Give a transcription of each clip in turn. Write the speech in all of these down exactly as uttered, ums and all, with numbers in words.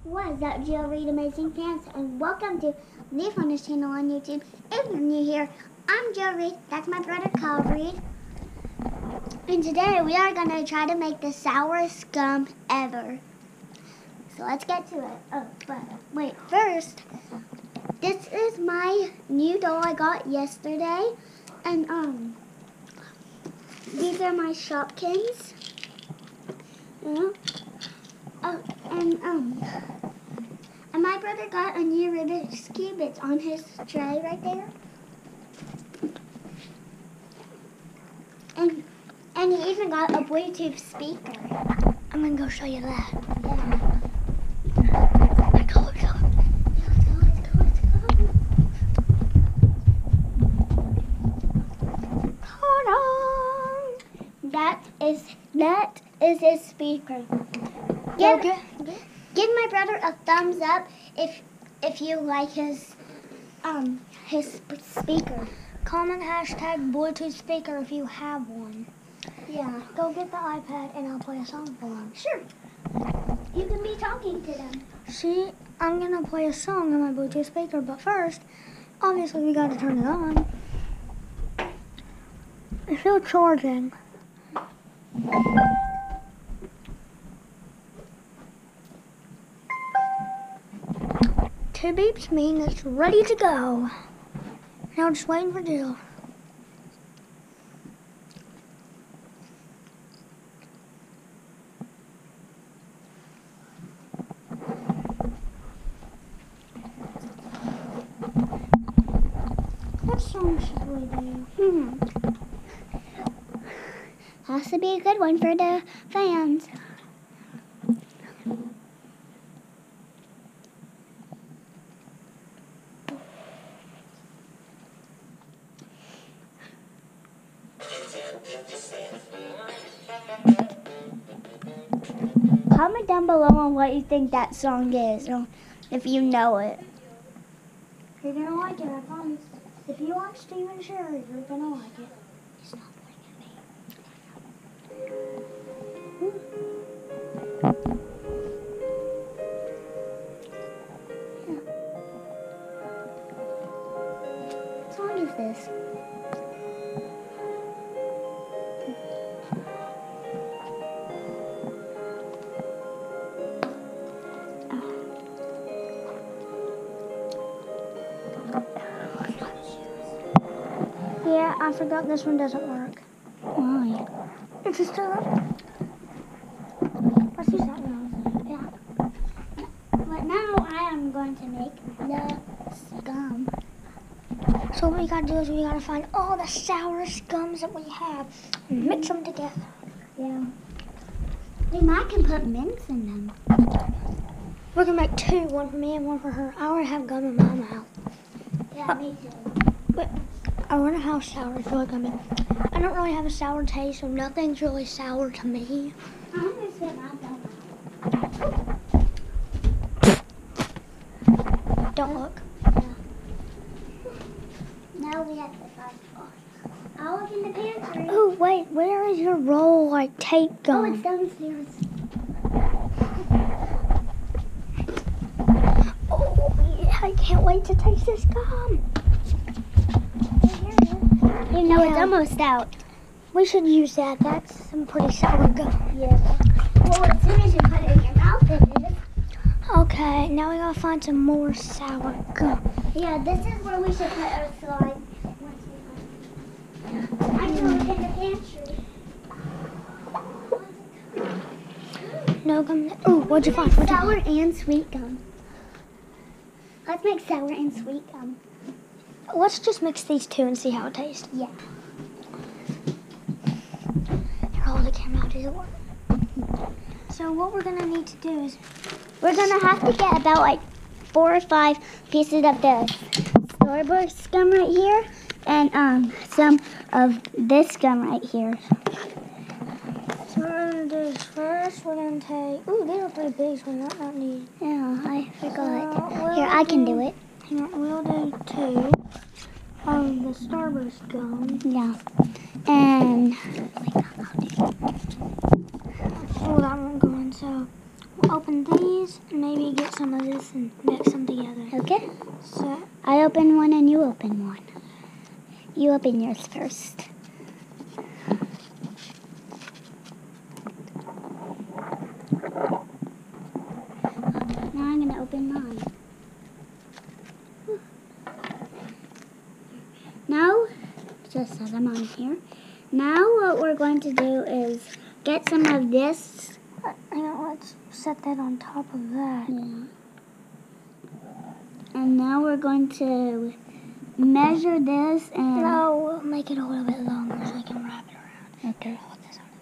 What is up, Jill Reed Amazing Fans, and welcome to Live on this channel on YouTube. If you're new here, I'm Jill Reed. That's my brother Kyle Reed. And today we are going to try to make the sourest gum ever. So let's get to it. Oh, but wait, first, this is my new doll I got yesterday. And um, these are my Shopkins. Yeah. Oh, and um, and my brother got a new Rubik's Cube. It's on his tray right there. And and he even got a Bluetooth speaker. I'm gonna go show you that. Yeah. Let's go, let's go. Let's go, let's go, let's go. Ta-da! That is that is his speaker. Give, give my brother a thumbs up if if you like his um his speaker. Comment hashtag Bluetooth speaker if you have one. Yeah. Go get the iPad and I'll play a song for them. Sure. You can be talking to them. See, I'm gonna play a song on my Bluetooth speaker, but first, obviously we gotta turn it on. It's still charging. Two beeps mean it's ready to go. Now just waiting for Jill. What song should we do? Hmm. Has to be a good one for the fans. Comment down below on what you think that song is, or if you know it. You're gonna like it, I promise. If you like Stephen Sherry, you're gonna like it. It's not playing at me. What song is this? Yeah, I forgot this one doesn't work. Why? It's just a... Let's use that one. Yeah. But now I am going to make the scum. So what we gotta do is we gotta find all the sour scums that we have and mix them together. Yeah. We might can put mints in them. We're gonna make two, one for me and one for her. I already have gum in my mouth. Yeah, me too. But I wonder how sour it's really gonna be. I don't really have a sour taste, so nothing's really sour to me. I'm gonna spit my gum out. Don't look. Yeah. Now we have to find. Oh, I'll look in the pantry. Oh wait, where is your roll like tape Oh, gum? it's downstairs. Oh yeah, I can't wait to taste this gum. You know it's Yeah. almost out. We should use that. That's some pretty sour gum. Yeah. Well, as soon as you put it in your mouth, it is. Okay, now we gotta find some more sour gum. Yeah, this is where we should put our slime. I can look in the pantry. No gum. Ooh, what'd you find? What'd you Sour find? and sweet gum. Let's make sour and sweet gum. Let's just mix these two and see how it tastes. Yeah. Here, hold the camera out. Does it work? So what we're gonna need to do is We're gonna have to get about like four or five pieces of the Starburst gum right here, and um some of this gum right here. So what we're gonna do is first we're gonna take. Ooh, these are pretty big, so we might not need. Yeah, I forgot. Uh, we'll Here, I can do- do it. Here, we'll do two of the Starburst gum. Yeah. And Oh, that won't go in. So We'll open these and maybe get some of this and mix them together. Okay. So, I open one and you open one. You open yours first. Now I'm going to open mine. Now, just set them on here. Now what we're going to do is get some of this. uh, hang on, let's set that on top of that. Yeah. And now we're going to measure this and... No, we'll make it a little bit longer so I can wrap it around. Okay. Hold this on.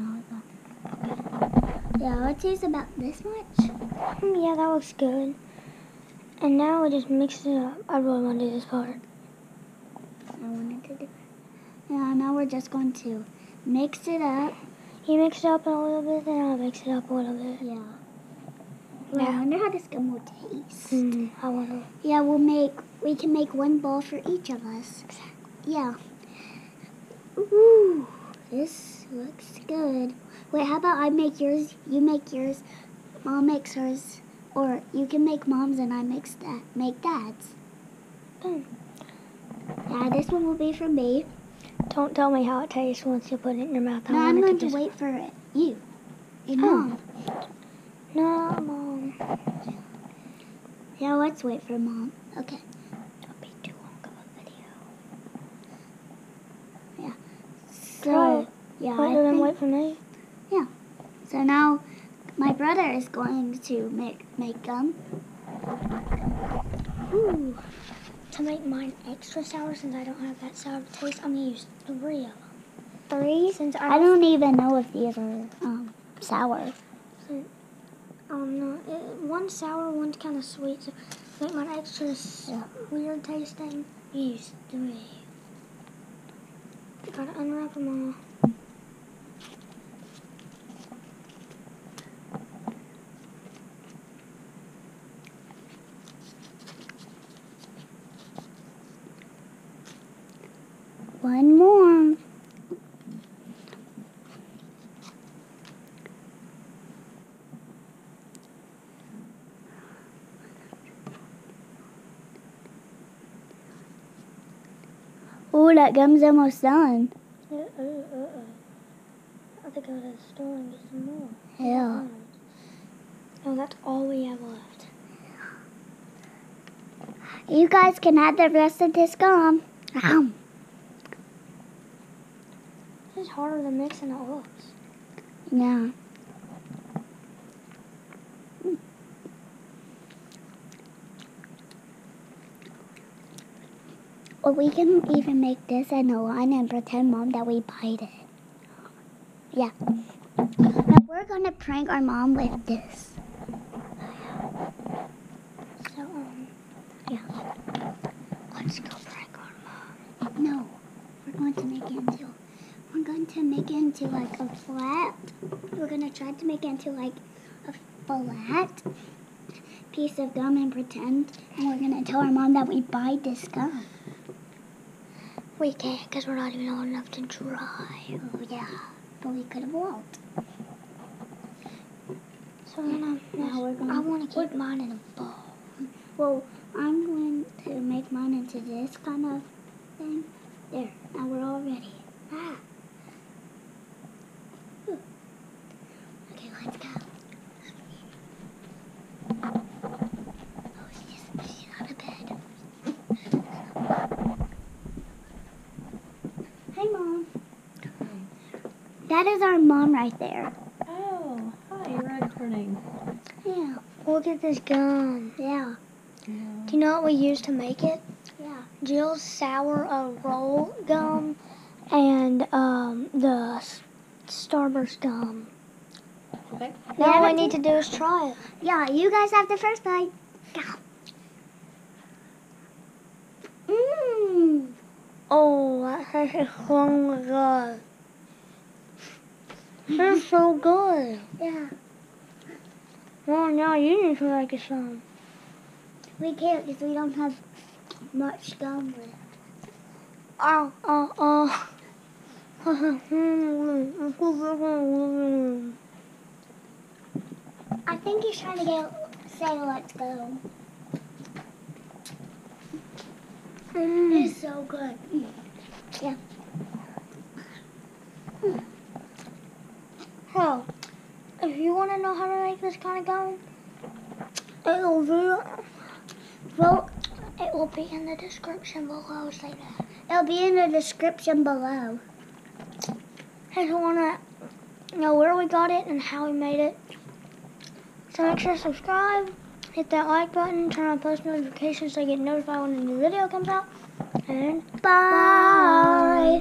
Oh, yeah, let's use about this much. Mm, Yeah, that looks good. And now we just mix it up. I really want to do this part. I wanted to do. Yeah, now we're just going to mix it up. You mix it up a little bit, then I'll mix it up a little bit. Yeah. Well, I wonder how this gum will taste. Mm, I wonder. Yeah, we'll make. We can make one bowl for each of us. Yeah. Ooh, this looks good. Wait, how about I make yours? You make yours. Mom makes hers, or you can make mom's and I mix that. Make dad's. Mm. Yeah, this one will be for me. Don't tell me how it tastes once you put it in your mouth. I No, want I'm it going to just- wait for it. You. And Oh. mom. No, Mom. Yeah, let's wait for mom. Okay. Don't be too long of a video. So, Right. yeah, Wait, I then think, wait for me. so now my brother is going to make make gum. Ooh. To make mine extra sour, since I don't have that sour taste, I'm gonna use three of them. Three? Since I, I don't even know if these are um sour. Um, no, it, one's sour, one's kind of sweet. So to make mine extra s- Yeah. weird tasting, use three. Gotta unwrap them all. One more. Oh, that gum's almost done. Uh, uh, uh, uh. I have to go to the store and get some more. Yeah. Oh, that's all we have left. You guys can add the rest of this gum. Ow. This is harder to mix than it looks. Yeah. Or we can even make this in a line and pretend, Mom, that we bite it. Yeah. Now we're gonna prank our mom with this. So, um, Yeah. let's go prank our mom. No, we're going to make it into. We're going to make it into like a flat. We're gonna try to make it into like a flat piece of gum and pretend, and we're gonna tell our mom that we buy this gum. We can't, because we're not even old enough to try. Oh yeah, but we could have walked. So, then, Now we're going. I want to keep mine in a bowl. Well, I'm going to make mine into this kind of thing. There. Now we're all ready. Ah. Whew. Okay, let's go. Oh, she's, she's out of bed. Hi, Mom. That is our mom right there. Oh, hi, you're recording. Yeah. Look at this gum. Yeah. Do you know what we used to make it? Yeah. Jill's sour uh, roll gum and um, the s- Starburst gum. Okay. Now Yeah, all we but need to do is try it. Yeah, you guys have the first bite. Go. Mmm. Oh, that tastes so good. It's so good. Yeah. Well, now you need to make it some. We can't because we don't have much gum left. Oh, oh, oh. I think he's trying to get say let's go. Mm. It's so good. Yeah. So, if you want to know how to make this kind of gum, it'll be, well, it will be in the description below. Say that. It'll be in the description below. If you want to know where we got it and how we made it, so make sure to subscribe, hit that like button, turn on post notifications so you get notified when a new video comes out, and bye!